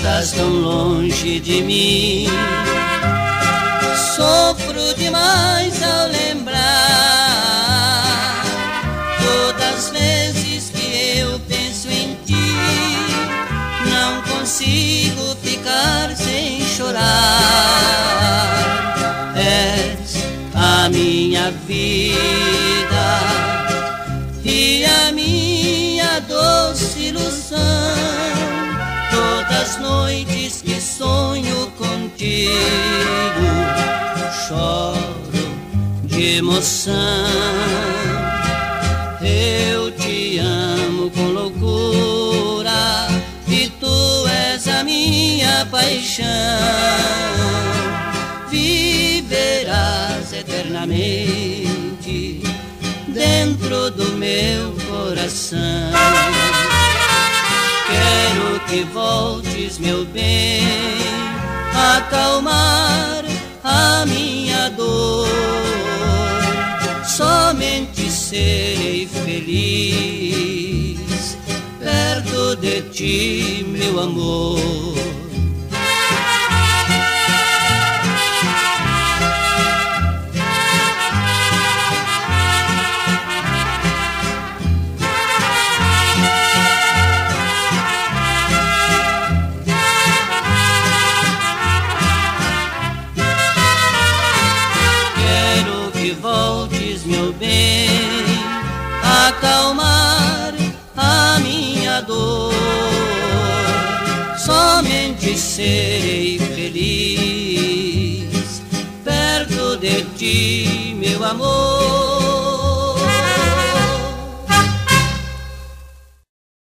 estás tão longe de mim. Sofro demais ao lembrar todas as vezes que eu penso em ti. Não consigo ficar sem chorar. És a minha vida e a minha doce ilusão. Todas as noites que sonho contigo, choro de emoção. Eu te amo com loucura e tu és a minha paixão. Viverás eternamente dentro do meu coração. Quero que voltes, meu bem, acalmar a minha dor. Somente serei feliz perto de ti, meu amor. Voltes, meu bem, acalmar a minha dor. Somente serei feliz perto de ti, meu amor.